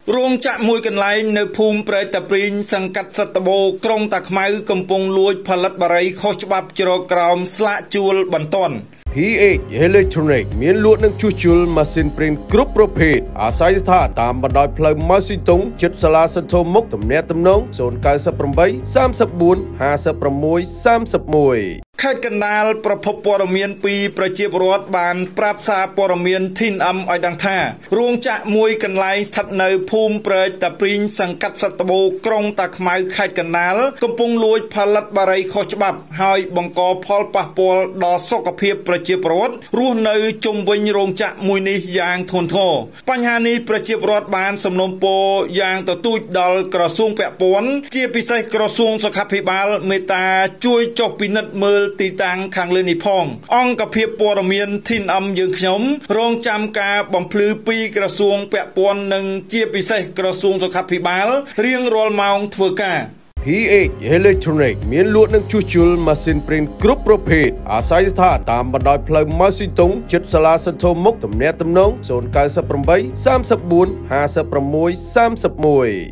รวงจะมวยกันไล่ในภูมิเปรตปริญสังกัดสัตโบกรงตะไคร้กำปงลวยผลัดบารายข้อฉบับจรกรามสละจูลบันตอน PH Electronic មានលក់នឹងជួសជុលម៉ាស៊ីនព្រីនគ្រប់ប្រភេទអាស្រ័យស្ថានតាមបណ្ដោយផ្លូវម៉ៅស៊ីតុងជិតសាលាសន្ធោមុខទំនាក់ទំនង098 34 ខេត្តកណ្ដាលប្រភពព័ត៌មានពីប្រជាពលរដ្ឋបានប្រាប់សារព័ត៌មានធីនអឹមឲ្យដឹងថារោងចក្រមួយកន្លែងស្ថិតនៅភូមិព្រែកតាព្រីងសង្កាត់សត្វត្បូងក្រុងតាខ្មៅខេត្តកណ្ដាលកំពុងលួចផលិតបារីខុសច្បាប់ហើយបង្កផលប៉ះពាល់ដល់សុខភាពប្រជាពលរដ្ឋរស់នៅជុំវិញរោងចក្រមួយនេះយ៉ាងធ្ងន់ធ្ងរបញ្ហានេះប្រជាពលរដ្ឋបានសំណូមពរយ៉ាងទទូចដល់ក្រសួងពាក់ព័ន្ធជាពិសេសក្រសួងសុខាភិបាលមេត្តាជួយចុះពិនិត្យមើលទីតាំងខាងលើនេះផងអង្គភាពព័ត៌មានធីនអឹមយើងខ្ញុំរងចាំការបំភ្លឺពីក្រសួងពាក់ព័ន្ធនិងជាពិសេសក្រសួងសុខាភិបាលរៀងរាល់ម៉ោងធ្វើការ PH Electronic មានលក់នឹងជួសជុលម៉ាស៊ីនព្រីនគ្រប់ប្រភេទអាស្រ័យស្ថានតាមបណ្ដោយផ្លូវម៉ៅស៊ីតុងជិតសាលាសន្ធោមុខទំនាក់ទំនង098 34 56 31